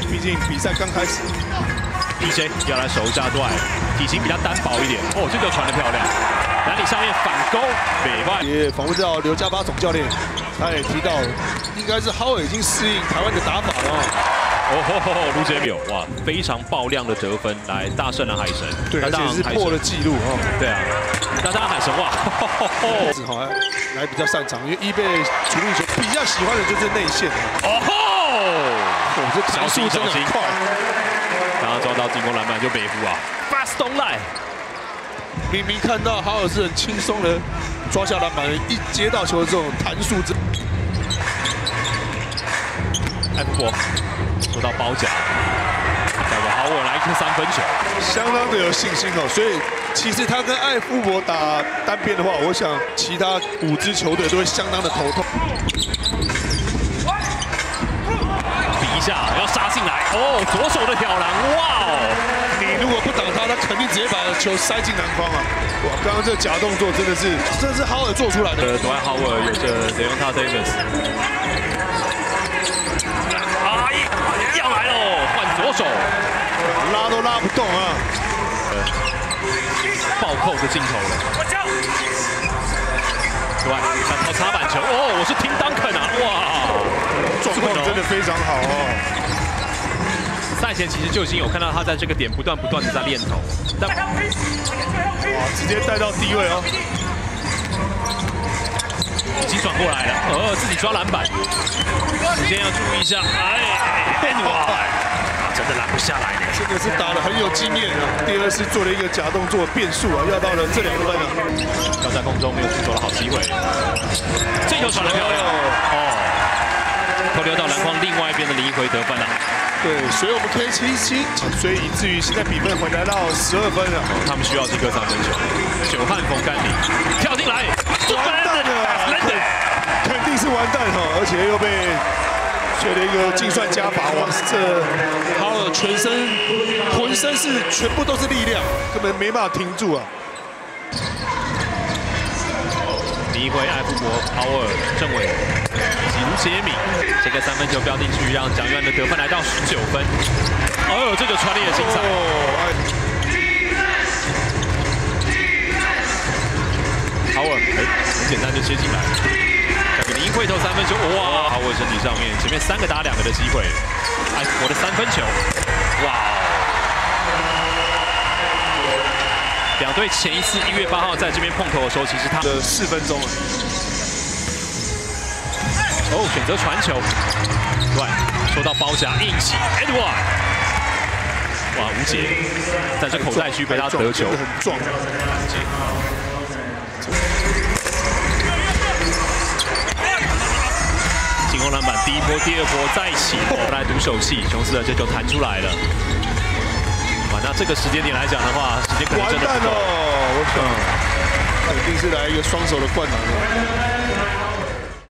毕竟比赛刚开始。 DJ 要来守一下段，体型比较单薄一点。哦，这个传得漂亮，篮底上面反勾，美外。 也访问到刘家巴总教练，他也提到，应该是浩尔已经适应台湾的打法了。 哦，卢杰柳哇，非常爆亮的得分，来大胜了海神。 对，而且是破了纪录哦。 对啊，那当然海神哇， 好来比较擅长，因为伊贝处理球比较喜欢的就是内线。这弹速真的很快。 然后抓到进攻篮板就北湖啊 ，fast on line。 明明看到哈尔是很轻松的抓下篮板，一接到球的这种弹速， 艾弗伯做到包夹，带着豪尔来一颗3分球， 相当的有信心哦。所以其实他跟艾弗伯打单边的话，我想其他5支球队都会相当的头痛。 比一下要杀进来，哦，左手的挑篮，哇哦！ 你如果不挡他，他肯定直接把球塞进篮筐啊！哇，刚刚这假动作真的是哈尔做出来的。 朵爱豪尔有着 Deonta Davis。要来喽，换左手， 拉都拉不动啊！ 暴扣的镜头了。对，想靠插板球，哦，我是听Duncan啊，哇， 状况真的非常好哦。 赛前其实就已经有看到他在这个点不断的在练投，但哇，直接带到低位哦， 已经转过来了，自己抓篮板，时间要注意一下，哇，真的拦不下来呢， 真的是打得很有经验啊。第2次做了一个假动作变速啊，要到了这2个分啊。 要在空中没有出手的好机会，这球传得漂亮投流到篮筐另外一边的林一辉得分了。 对，所以我们可以7-7，所以以至于现在比分回来到12分了。 他们需要这颗3分球。久旱逢甘霖，跳进来， 完蛋了，肯定是完蛋哈，而且又被学了一个精算加法，哇，这哈尔浑身是全部都是力量，根本没办法停住啊。 林一辉、艾弗伯、豪尔、郑伟以及卢杰敏，这个3分球标进去，让蒋元的得分来到19分。这个传的也精彩。豪尔，很简单就切进来，再给林一辉投3分球，哇！豪尔身体上面前面3个打2个的机会，艾弗伯的3分球，哇！两队前一次1月8号在这边碰头的时候，其实他的4分钟了。 选择传球，对，受到包夹硬起 ，Edward， 哇，吴杰在这口袋区被他得球， 很壮。 进攻篮板，第1波、第2波在一起，来赌手气，琼斯的这球弹出来了。哇，那这个时间点来讲的话，时间可能真的不够。 完蛋了，我想肯定是来一个双手的灌篮了。